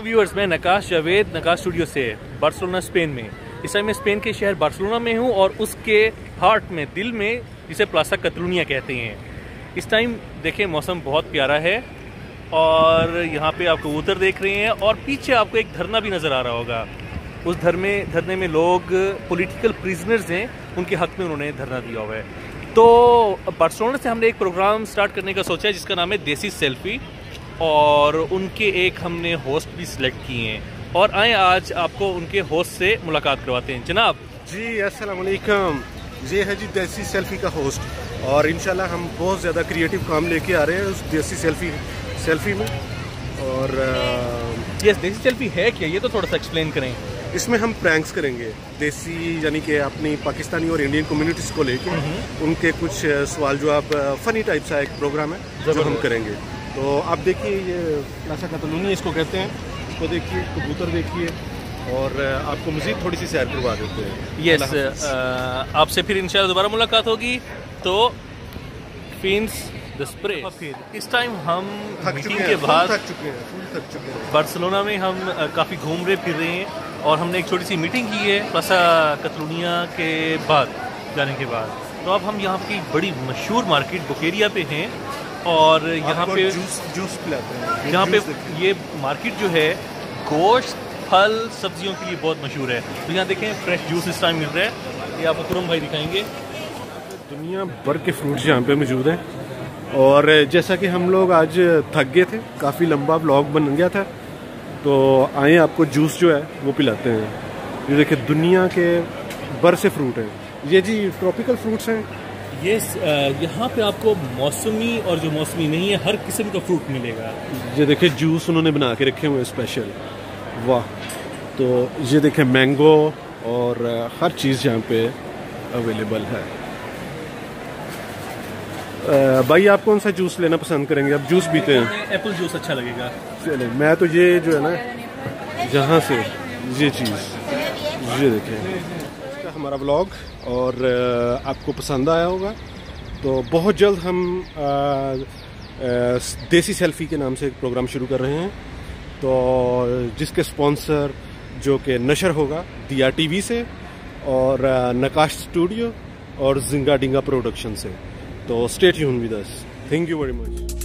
Viewers, मैं Naqash Javed Naqash studio से Barcelona Spain में। इस टाइम मैं स्पेन के शहर बार्सिलोना में हूँ और उसके हार्ट में, दिल में, जिसे प्लाजा कतलूनिया कहते हैं। इस टाइम देखें मौसम बहुत प्यारा है और यहाँ पे आप कबूतर देख रहे हैं और पीछे आपको एक धरना भी नज़र आ रहा होगा। उस धरने में लोग पॉलिटिकल प्रिजनर्स हैं, उनके हक में उन्होंने धरना दिया हुआ है। तो बार्सिलोना से हमने एक प्रोग्राम स्टार्ट करने का सोचा है जिसका नाम है देसी सेल्फी, और उनके एक हमने होस्ट भी सिलेक्ट किए हैं और आए आज आपको उनके होस्ट से मुलाकात करवाते हैं। जनाब जी अस्सलाम वालेकुम, ये है जी देसी सेल्फी का होस्ट और इंशाल्लाह हम बहुत ज़्यादा क्रिएटिव काम लेके आ रहे हैं उस देसी सेल्फी में। और ये देसी सेल्फी है क्या, ये तो थोड़ा सा एक्सप्लेन करें। इसमें हम प्रैंक्स करेंगे देसी, यानी कि अपनी पाकिस्तानी और इंडियन कम्युनिटीज़ को लेके उनके कुछ सवाल जवाब, फ़नी टाइप सा एक प्रोग्राम है जो हम करेंगे। तो आप देखिए, ये प्लाजा कतलूनिया इसको कहते हैं, इसको देखिए, कबूतर देखिए और आपको मज़ीद थोड़ी सी सैर करवा देते हैं। यस, आपसे फिर इंशाल्लाह दोबारा मुलाकात होगी। तो फिन्स द स्प्रे। इस टाइम हम मीटिंग के बाद थक चुके हैं। बार्सिलोना में हम काफ़ी घूम रहे फिर रहे हैं और हमने एक छोटी सी मीटिंग की है प्लाजा कतलूनिया के बाद जाने के बाद। तो अब हम यहाँ की बड़ी मशहूर मार्केट बोकेरिया पे हैं और यहाँ पे जूस पिलाते हैं। यहाँ पे ये मार्केट जो है गोश्त, फल, सब्जियों के लिए बहुत मशहूर है। तो यहाँ देखें फ्रेश जूस इस टाइम मिल रहा है, ये आपको तुरम भाई दिखाएंगे। दुनिया भर के फ्रूट्स यहाँ पे मौजूद हैं और जैसा कि हम लोग आज थक गए थे, काफ़ी लंबा व्लॉग बन गया था, तो आए आपको जूस जो है वो पिलाते हैं। ये देखिए दुनिया के भर से फ्रूट हैं, ये जी ट्रॉपिकल फ्रूट्स हैं। ये यहाँ पे आपको मौसमी और जो मौसमी नहीं है हर किस्म का फ्रूट मिलेगा। ये देखिए जूस उन्होंने बना के रखे हुए हैं स्पेशल, वाह। तो ये देखें मैंगो और हर चीज़ यहाँ पे अवेलेबल है। भाई आप कौन सा जूस लेना पसंद करेंगे? आप जूस पीते हैं? एप्पल जूस अच्छा लगेगा। चले, मैं तो ये जो है ना, जहाँ से ये चीज़, ये देखें इसका हमारा व्लॉग और आपको पसंद आया होगा। तो बहुत जल्द हम देसी सेल्फी के नाम से एक प्रोग्राम शुरू कर रहे हैं, तो जिसके स्पॉन्सर जो कि नशर होगा दिया टीवी से और नकाश स्टूडियो और जिंगा डिंगा प्रोडक्शन से। तो stay tune with us. Thank you very much.